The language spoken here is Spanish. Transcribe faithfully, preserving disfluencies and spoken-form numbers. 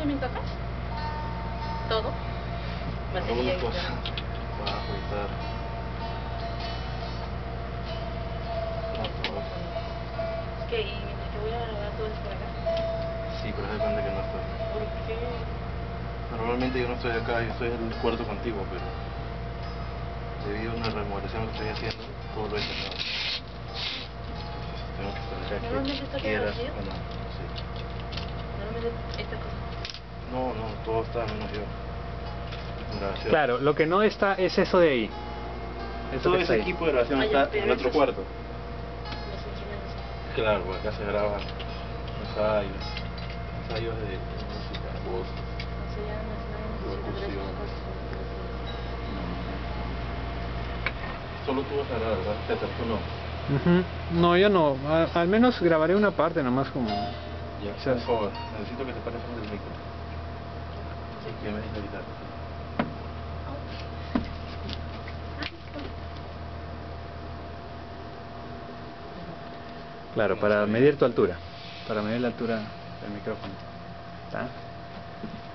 almacenamiento acá? Todo. Batería y todo. Bajo, guitarra. No, todo. ¿Qué? ¿Y mientras que voy a grabar todo esto por acá? Sí, pero se cuenta que no estoy. ¿Por qué? Normalmente yo no estoy acá, yo estoy en el cuarto contigo, pero debido a una remodelación que estoy haciendo, todo lo he cerrado. Tengo que estar acá, ¿Normalmente está que todo quieras vacío? o no. Sí. Normalmente esta cosa. No, no, todo está menos yo. Grabación. Claro, lo que no está es eso de ahí. Eso Todo que está ese ahí. equipo de grabación Ah, ya, está pero en el otro eso- cuarto. Los instrumentos. Claro, pues acá se graban ensayos, ensayos de música, voz, O sea, ya no es nada, locución. necesito Solo tú vas a grabar, ¿verdad? Peter, tú no. Ujú. No, yo no. A- al menos grabaré una parte nomás como... Ya, O sea, por favor, necesito que te pares frente al micro. Sí, que me dice evitar. claro, No para sabía. medir tu altura. Para medir la altura del micrófono. ¿Está?